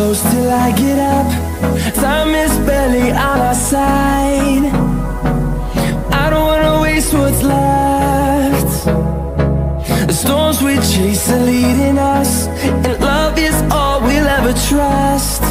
close till I get up. Time is barely on our side. I don't wanna waste what's left. The storms we chase are leading us, and love is all we'll ever trust.